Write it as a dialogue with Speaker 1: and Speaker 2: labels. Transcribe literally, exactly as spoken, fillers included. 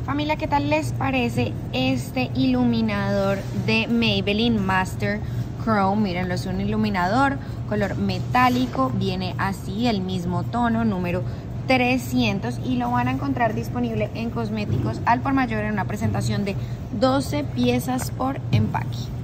Speaker 1: Familia, ¿qué tal les parece este iluminador de Maybelline Master Chrome? Mírenlo, es un iluminador color metálico, viene así, el mismo tono, número trescientos, y lo van a encontrar disponible en Cosméticos al por mayor en una presentación de doce piezas por empaque.